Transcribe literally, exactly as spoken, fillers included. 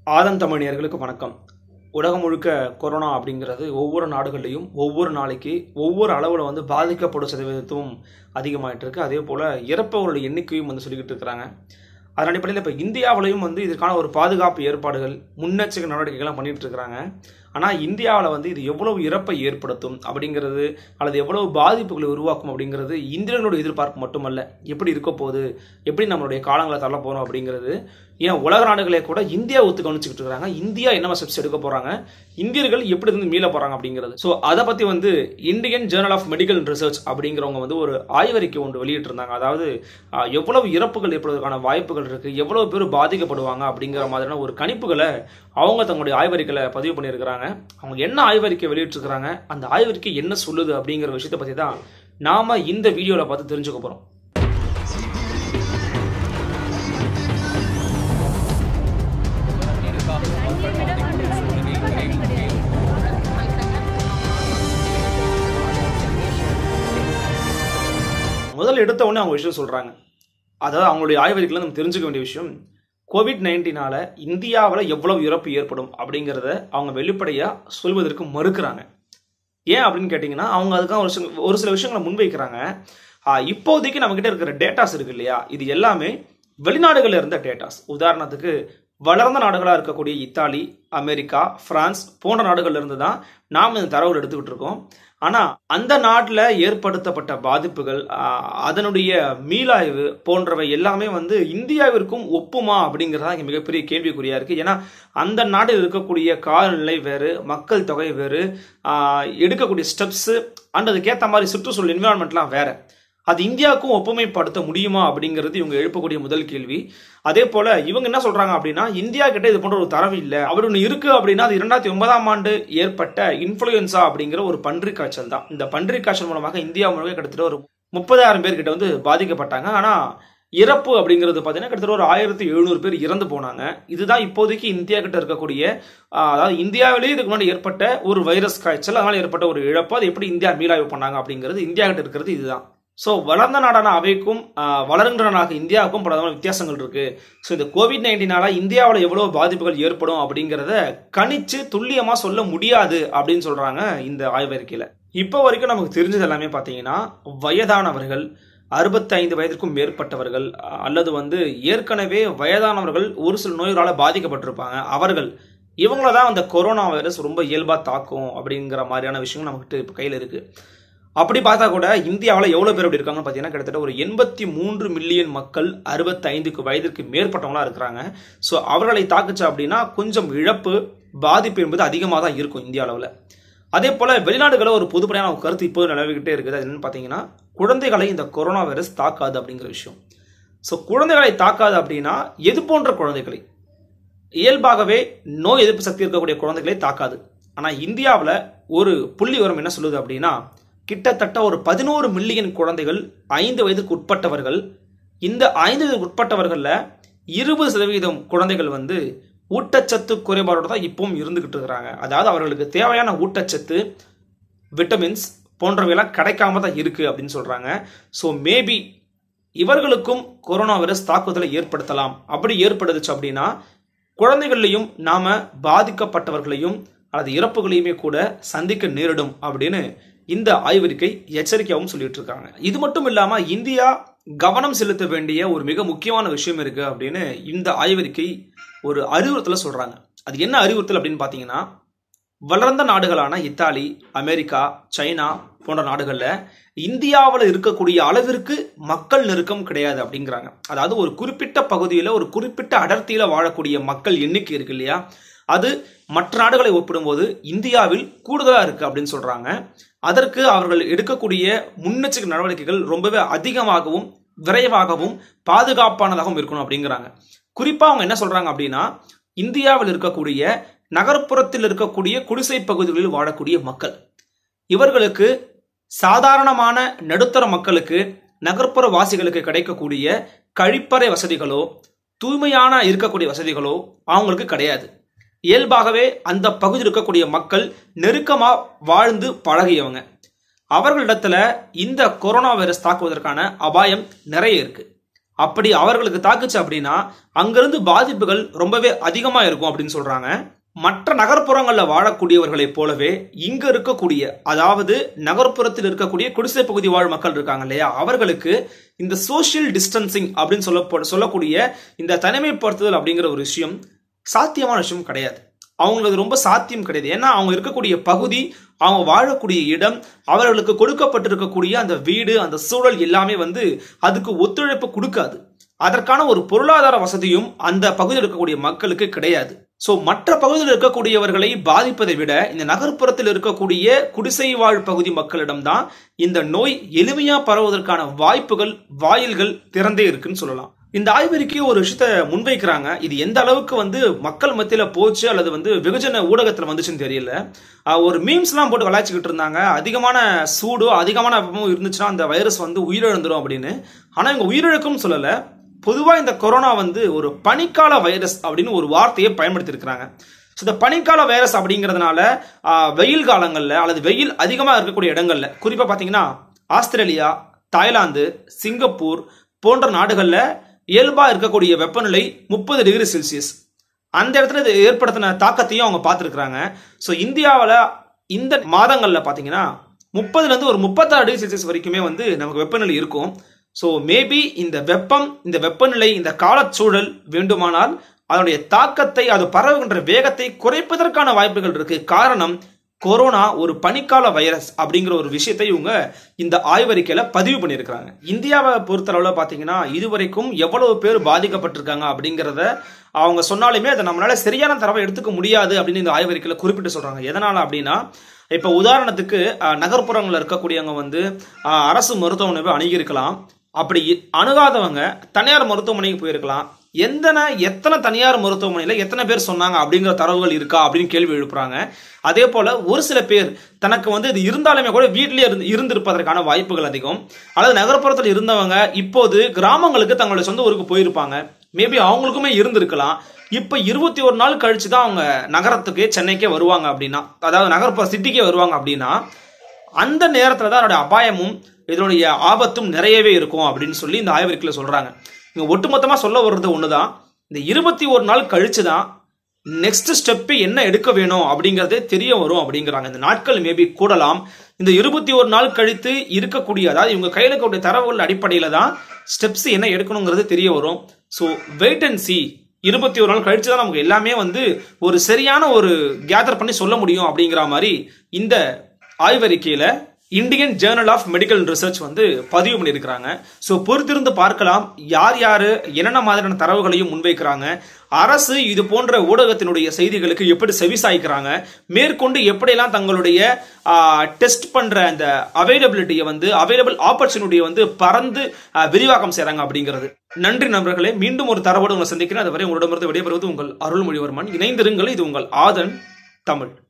ஆதன் தமிழர்களுக்கு வணக்கம். உலகம் முழுக்க கொரோனா அப்படிங்கிறது ஒவ்வொரு நாடுகள்லையும் ஒவ்வொரு நாளைக்கு ஒவ்வொரு அளவில் வந்து பாதிக்கப்படும் சதவீதத்தும் அதிகமாகிட்டு இருக்கு. அதே போல் இறப்பவர்களுடைய எண்ணிக்கையும் வந்து சொல்லிக்கிட்டு இருக்கிறாங்க. அதன் அடிப்படையில் இப்போ இந்தியாவிலையும் வந்து இதற்கான ஒரு பாதுகாப்பு ஏற்பாடுகள் முன்னெச்சரிக்கை நடவடிக்கைகள்லாம் பண்ணிட்டு இருக்கிறாங்க. ஆனால் இந்தியாவில் வந்து இது எவ்வளவு இறப்பை ஏற்படுத்தும் அப்படிங்கிறது அல்லது எவ்வளவு பாதிப்புகளை உருவாக்கும் அப்படிங்கிறது இந்தியர்களுடைய எதிர்பார்ப்பு மட்டுமல்ல, எப்படி இருக்க போகுது, எப்படி நம்மளுடைய காலங்களை தள்ள போகிறோம் அப்படிங்கிறது ஏன் உலக நாடுகளே கூட இந்தியா ஒத்து கவனிச்சுக்கிட்டு இருக்கிறாங்க. இந்தியா என்ன ஸ்டெப்ஸ் எடுக்க போகிறாங்க, இந்தியர்கள் எப்படி இருந்து மீள போகிறாங்க அப்படிங்கிறது. ஸோ அதை பற்றி வந்து Indian journal of medical research அப்படிங்கிறவங்க வந்து ஒரு ஆய்வறிக்கை ஒன்று வெளியிட்டிருந்தாங்க. அதாவது எவ்வளவு இறப்புகள் ஏற்படுவதற்கான வாய்ப்புகள் இருக்குது, எவ்வளவு பேர் பாதிக்கப்படுவாங்க அப்படிங்கிற மாதிரியான ஒரு கணிப்புகளை அவங்க தங்களுடைய ஆய்வறிக்கையில பதிவு பண்ணியிருக்கிறாங்க. அவங்க என்ன ஆய்வறிக்கை வெளியிட்டிருக்கிறாங்க, அந்த ஆய்வறிக்கை என்ன சொல்லுது அப்படிங்கிற விஷயத்தை பற்றி தான் நாம இந்த வீடியோவில் பார்த்து தெரிஞ்சுக்க போகிறோம். முதல்ல எடுத்த உடனே அவங்க விஷயம் சொல்றாங்க. அதாவது அவங்களுடைய ஆய்வறிக்கையில் நம்ம தெரிஞ்சுக்க வேண்டிய விஷயம், கோவிட் நைன்டீனால இந்தியாவில் எவ்வளவு இறப்பு ஏற்படும் அப்படிங்கிறத அவங்க வெளிப்படையாக சொல்வதற்கு மறுக்கிறாங்க. ஏன் அப்படின்னு கேட்டிங்கன்னா, அவங்க அதுக்காக ஒரு சில ஒரு சில விஷயங்களை முன்வைக்கிறாங்க. இப்போதைக்கு நம்மக்கிட்ட இருக்கிற டேட்டாஸ் இருக்கு இல்லையா, இது எல்லாமே வெளிநாடுகளில் இருந்த டேட்டாஸ். உதாரணத்துக்கு வளர்ந்த நாடுகளாக இருக்கக்கூடிய இத்தாலி, அமெரிக்கா, பிரான்ஸ் போன்ற நாடுகள்ல இருந்து தான் நாம் இந்த தரவுகள் எடுத்துக்கிட்டு இருக்கோம். ஆனால் அந்த நாட்டில் ஏற்படுத்தப்பட்ட பாதிப்புகள், அதனுடைய மீளாய்வு போன்றவை எல்லாமே வந்து இந்தியாவிற்கும் ஒப்புமா அப்படிங்கிறதா இங்கே மிகப்பெரிய கேள்விக்குறியா இருக்கு. ஏன்னா அந்த நாட்டில் இருக்கக்கூடிய காலநிலை வேறு, மக்கள் தொகை வேறு, எடுக்கக்கூடிய ஸ்டெப்ஸு அண்ட் அதுக்கேற்ற மாதிரி சுற்றுச்சூழல் என்விரான்மெண்ட்லாம் வேற. அது இந்தியாவுக்கும் ஒப்புமைப்படுத்த முடியுமா அப்படிங்கிறது இவங்க எழுப்பக்கூடிய முதல் கேள்வி. அதே போல இவங்க என்ன சொல்றாங்க அப்படின்னா, இந்தியா கிட்ட இது போன்ற ஒரு தரவு இல்லை, அப்படி ஒன்று இருக்கு அப்படின்னா அது இரண்டாயிரத்தி ஒன்பதாம் ஆண்டு ஏற்பட்ட இன்ஃபுளுயன்சா அப்படிங்கிற ஒரு பன்றி காய்ச்சல் தான். இந்த பன்றி காய்ச்சல் மூலமாக இந்தியா முழுக்க கிட்டத்தட்ட ஒரு முப்பதாயிரம் பேர் கிட்ட வந்து பாதிக்கப்பட்டாங்க. ஆனா இறப்பு அப்படிங்கிறது பார்த்தீங்கன்னா கிட்டத்தட்ட ஒரு ஆயிரத்தி எழுநூறு பேர் இறந்து போனாங்க. இதுதான் இப்போதைக்கு இந்தியா கிட்ட இருக்கக்கூடிய, அதாவது இந்தியாவிலேயே இதுக்கு முன்னாடி ஏற்பட்ட ஒரு வைரஸ் காய்ச்சல், அதனால ஏற்பட்ட ஒரு இழப்பு. அது எப்படி இந்தியா மீளாய்வு பண்ணாங்க அப்படிங்கிறது இந்தியா கிட்ட இருக்கிறது இதுதான். ஸோ வளர்ந்த நாடான அவைக்கும் வளர்கின்ற நாடாக இந்தியாவுக்கும் பல வித்தியாசங்கள் இருக்கு. ஸோ இந்த கோவிட் நைன்டீனால இந்தியாவில் எவ்வளவு பாதிப்புகள் ஏற்படும் அப்படிங்கிறத கணிச்சு துல்லியமா சொல்ல முடியாது அப்படின்னு சொல்றாங்க இந்த ஆய்வறிக்கையில. இப்போ வரைக்கும் நமக்கு தெரிஞ்சது எல்லாமே பார்த்தீங்கன்னா, வயதானவர்கள், அறுபத்தி ஐந்து வயதிற்கும் மேற்பட்டவர்கள் அல்லது வந்து ஏற்கனவே வயதானவர்கள் ஒரு சில நோய்களால் பாதிக்கப்பட்டிருப்பாங்க, அவர்கள் இவங்கள தான் அந்த கொரோனா வைரஸ் ரொம்ப இயல்பா தாக்கும் அப்படிங்கிற மாதிரியான விஷயங்கள் நமக்கு இப்போ கையில் இருக்கு. அப்படி பார்த்தா கூட இந்தியாவில் எவ்வளவு பேர் அப்படி இருக்காங்கன்னு பார்த்தீங்கன்னா, கிட்டத்தட்ட ஒரு எண்பத்தி மூன்று மில்லியன் மக்கள் அறுபத்தி ஐந்துக்கு வயதிற்கு மேற்பட்டவங்களா இருக்கிறாங்க. ஸோ அவர்களை தாக்குச்சு அப்படின்னா கொஞ்சம் இழப்பு, பாதிப்பு என்பது அதிகமாக தான் இருக்கும் இந்திய அளவில். அதே போல வெளிநாடுகளில் ஒரு பொதுப்படையான கருத்து இப்போ நிலவிக்கிட்டே இருக்குது. அது என்னன்னு பார்த்தீங்கன்னா, குழந்தைகளை இந்த கொரோனா வைரஸ் தாக்காது அப்படிங்கிற விஷயம். ஸோ குழந்தைகளை தாக்காது அப்படின்னா எது போன்ற குழந்தைகளை? இயல்பாகவே நோய் எதிர்ப்பு சக்தி இருக்கக்கூடிய குழந்தைகளை தாக்காது. ஆனால் இந்தியாவில் ஒரு புள்ளி விவரம் என்ன சொல்லுது அப்படின்னா, கிட்டத்தட்ட ஒரு பதினோரு மில்லியன் குழந்தைகள் ஐந்து வயதுக்கு உட்பட்டவர்கள். இந்த ஐந்து வயதுக்கு உட்பட்டவர்களில் இருபது சதவீதம் குழந்தைகள் வந்து ஊட்டச்சத்து குறைபாடோடு தான் இப்பவும் இருந்துகிட்டு இருக்கிறாங்க. அதாவது அவர்களுக்கு தேவையான ஊட்டச்சத்து, விட்டமின்ஸ் போன்றவையெல்லாம் கிடைக்காம தான் இருக்கு அப்படின்னு சொல்றாங்க. ஸோ மேபி இவர்களுக்கும் கொரோனா வைரஸ் தாக்குதலை ஏற்படுத்தலாம். அப்படி ஏற்படுதுச்சு அப்படின்னா குழந்தைகளையும் நாம பாதிக்கப்பட்டவர்களையும் அல்லது இறப்புகளையுமே கூட சந்திக்க நேரிடும் அப்படின்னு இந்த ஆய்வறிக்கை எச்சரிக்கையாகவும் சொல்லிட்டு இருக்காங்க. இது மட்டும் இல்லாம இந்தியா கவனம் செலுத்த வேண்டிய ஒரு மிக முக்கியமான விஷயம் இருக்கு அப்படின்னு இந்த ஆய்வறிக்கை ஒரு அறிவுறுத்தல சொல்றாங்க. அது என்ன அறிவுறுத்தல் அப்படின்னு பாத்தீங்கன்னா, வளர்ந்த நாடுகளான இத்தாலி, அமெரிக்கா, சைனா போன்ற நாடுகள்ல இந்தியாவில் இருக்கக்கூடிய அளவிற்கு மக்கள் நெருக்கம் கிடையாது அப்படிங்கிறாங்க. அதாவது ஒரு குறிப்பிட்ட பகுதியில் ஒரு குறிப்பிட்ட அடர்த்தியில வாழக்கூடிய மக்கள் எண்ணிக்கை இருக்கு இல்லையா, அது மற்ற நாடுகளை ஒப்பிடும்போது இந்தியாவில் கூடுதலா இருக்கு அப்படின்னு சொல்றாங்க. அதற்கு அவர்கள் எடுக்கக்கூடிய முன்னெச்சரிக்கை நடவடிக்கைகள் ரொம்பவே அதிகமாகவும் விரைவாகவும் பாதுகாப்பானதாகவும் இருக்கணும் அப்படிங்கிறாங்க. குறிப்பா அவங்க என்ன சொல்றாங்க அப்படின்னா, இந்தியாவில் இருக்கக்கூடிய நகர்ப்புறத்தில் இருக்கக்கூடிய குடிசை பகுதிகளில் வாழக்கூடிய மக்கள், இவர்களுக்கு சாதாரணமான நடுத்தர மக்களுக்கு, நகர்ப்புற வாசிகளுக்கு கிடைக்கக்கூடிய கழிப்பறை வசதிகளோ தூய்மையான இருக்கக்கூடிய வசதிகளோ அவங்களுக்கு கிடையாது. இயல்பாகவே அந்த பகுதியில் இருக்கக்கூடிய மக்கள் நெருக்கமா வாழ்ந்து பழகியவங்க. அவர்களிடத்துல இந்த கொரோனா வைரஸ் தாக்குவதற்கான அபாயம் நிறைய இருக்கு. அப்படி அவர்களுக்கு தாக்குச்சு அப்படின்னா அங்கிருந்து பாதிப்புகள் ரொம்பவே அதிகமா இருக்கும் அப்படின்னு சொல்றாங்க. மற்ற நகர்ப்புறங்கள்ல வாழக்கூடியவர்களைப் போலவே இங்க இருக்கக்கூடிய, அதாவது நகர்ப்புறத்தில் இருக்கக்கூடிய குடிசை பகுதி வாழ் மக்கள் இருக்காங்க இல்லையா, அவர்களுக்கு இந்த சோசியல் டிஸ்டன்சிங் அப்படின்னு சொல்ல சொல்லக்கூடிய இந்த தனிமைப்படுத்துதல் அப்படிங்கிற ஒரு விஷயம் சாத்தியமான விஷயம் கிடையாது. அவங்களுக்கு அது ரொம்ப சாத்தியம் கிடையாது. ஏன்னா அவங்க இருக்கக்கூடிய பகுதி, அவங்க வாழக்கூடிய இடம், அவர்களுக்கு கொடுக்கப்பட்டிருக்கக்கூடிய அந்த வீடு, அந்த சூழல் எல்லாமே வந்து அதுக்கு ஒத்துழைப்பு கொடுக்காது. அதற்கான ஒரு பொருளாதார வசதியும் அந்த பகுதியில் இருக்கக்கூடிய மக்களுக்கு கிடையாது. சோ மற்ற பகுதியில் இருக்கக்கூடியவர்களை பாதிப்பதை விட இந்த நகர்ப்புறத்தில் இருக்கக்கூடிய குடிசை வாழ் பகுதி மக்களிடம்தான் இந்த நோய் எளிமையா பரவுவதற்கான வாய்ப்புகள், வாயில்கள் திறந்தே இருக்குன்னு சொல்லலாம். இந்த ஆய்வறிக்கை ஒரு விஷயத்த முன்வைக்கிறாங்க. இது எந்த அளவுக்கு வந்து மக்கள் மத்தியில போச்சு அல்லது வந்து வெகுஜன ஊடகத்துல வந்துச்சுன்னு தெரியல. ஒரு மீம்ஸ் எல்லாம் போட்டு விளையாச்சுக்கிட்டு இருந்தாங்க. அதிகமான சூடோ அதிகமான வெப்பமும் இருந்துச்சுன்னா அந்த வைரஸ் வந்து உயிரிழந்துடும் அப்படின்னு. ஆனா இவங்க உயிரிழக்கும் சொல்லல. பொதுவா இந்த கொரோனா வந்து ஒரு பனிக்கால வைரஸ் அப்படின்னு ஒரு வார்த்தையை பயன்படுத்தி இருக்கிறாங்க. இந்த பனிக்கால வைரஸ் அப்படிங்கிறதுனால வெயில் காலங்கள்ல அல்லது வெயில் அதிகமாக இருக்கக்கூடிய இடங்கள்ல, குறிப்பா பாத்தீங்கன்னா ஆஸ்திரேலியா, தாய்லாந்து, சிங்கப்பூர் போன்ற நாடுகள்ல இயல்பா இருக்கக்கூடிய வெப்பநிலை முப்பது டிகிரி செல்சியஸ். அந்த இடத்துல இது ஏற்படுத்தின தாக்கத்தையும் அவங்க பார்த்துருக்காங்க. ஸோ இந்தியாவில் இந்த மாதங்களில் பார்த்தீங்கன்னா முப்பதுல இருந்து ஒரு முப்பத்தாறு டிகிரி செல்சியஸ் வரைக்குமே வந்து நமக்கு வெப்பநிலை இருக்கும். ஸோ மேபி இந்த வெப்பம், இந்த வெப்பநிலை, இந்த காலச்சூழல் வேண்டுமானால் அதனுடைய தாக்கத்தை, அது பரவுகின்ற வேகத்தை குறைப்பதற்கான வாய்ப்புகள் இருக்கு. காரணம், கொரோனா ஒரு பனிக்கால வைரஸ் அப்படிங்கிற ஒரு விஷயத்தை இவங்க இந்த ஆய்வறிக்கையில பதிவு பண்ணியிருக்காங்க. இந்தியாவை பொறுத்தளவுல பாத்தீங்கன்னா இதுவரைக்கும் எவ்வளவு பேர் பாதிக்கப்பட்டிருக்காங்க அப்படிங்கிறத அவங்க சொன்னாலுமே அதை நம்மளால சரியான தரவை எடுத்துக்க முடியாது அப்படின்னு இந்த ஆய்வறிக்கையில குறிப்பிட்டு சொல்றாங்க. எதனால அப்படின்னா, இப்ப உதாரணத்துக்கு நகர்ப்புறங்கள்ல இருக்கக்கூடியவங்க வந்து அரசு மருத்துவமனை அணுகியிருக்கலாம். அப்படி அணுகாதவங்க தனியார் மருத்துவமனைக்கு போயிருக்கலாம். எந்தன எத்தனை தனியார் மருத்துவமனையில எத்தனை பேர் சொன்னாங்க அப்படிங்கிற தரவுகள் இருக்கா அப்படின்னு கேள்வி எழுப்புறாங்க. அதே போல ஒரு சில பேர் தனக்கு வந்து இது இருந்தாலுமே கூட வீட்டிலேயே இருந்து இருந்திருப்பதற்கான வாய்ப்புகள் அதிகம். அல்லது நகர்ப்புறத்தில் இருந்தவங்க இப்போது கிராமங்களுக்கு தங்களுடைய சொந்த ஊருக்கு போயிருப்பாங்க. மேபி அவங்களுக்குமே இருந்திருக்கலாம். இப்ப இருபத்தி ஒரு நாள் கழிச்சுதான் அவங்க நகரத்துக்கு, சென்னைக்கே வருவாங்க அப்படின்னா, அதாவது நகர்ப்புற சிட்டிக்கே வருவாங்க அப்படின்னா, அந்த நேரத்துல தான் அதனுடைய அபாயமும் இதனுடைய ஆபத்தும் நிறையவே இருக்கும் அப்படின்னு சொல்லி இந்த ஆய்வறிக்கையில சொல்றாங்க. இங்க ஒட்டுமொத்தமா சொல்ல வர்றது ஒண்ணுதான், இந்த இருபத்தி ஒரு நாள் கழிச்சுதான் நெக்ஸ்ட் ஸ்டெப் என்ன எடுக்க வேணும் அப்படிங்கறதே தெரிய வரும் அப்படிங்கிறாங்க. இந்த நாட்கள் மேபி கூடலாம். இந்த இருபத்தி ஒரு நாள் கழித்து இருக்கக்கூடிய, அதாவது இவங்க கையில இருக்கக்கூடிய தரவுகள் அடிப்படையில தான் ஸ்டெப்ஸ் என்ன எடுக்கணுங்கிறது தெரிய வரும். So wait and see. இருபத்தி ஒரு நாள் கழிச்சு தான் நமக்கு எல்லாமே வந்து ஒரு சரியான ஒரு கேதர் பண்ணி சொல்ல முடியும் அப்படிங்கிற மாதிரி இந்த ஆய்வறிக்கையில Indian journal of medical research வந்து பதிவு பண்ணியிருக்கிறாங்க. ஸோ பொறுத்திருந்து பார்க்கலாம் யார் யாரு என்னென்ன மாதிரியான தரவுகளையும் முன்வைக்கிறாங்க, அரசு இது போன்ற ஊடகத்தினுடைய செய்திகளுக்கு எப்படி செவிசாய்க்கிறாங்க, மேற்கொண்டு எப்படியெல்லாம் தங்களுடைய டெஸ்ட் பண்ற அந்த அவைலபிலிட்டியை வந்து அவைலபிள் ஆப்பர்ச்சுனிட்டியை வந்து பறந்து விரிவாக்கம் செய்றாங்க அப்படிங்கிறது. நன்றி நண்பர்களே, மீண்டும் ஒரு தரவோடு உங்களை சந்திக்கிறேன். அதுவரை உங்களிடமிருந்து விடைபெறுவது உங்கள் அருள்மொழிவர்மன். இணைந்திருங்கள். இது உங்கள் ஆதன் தமிழ்.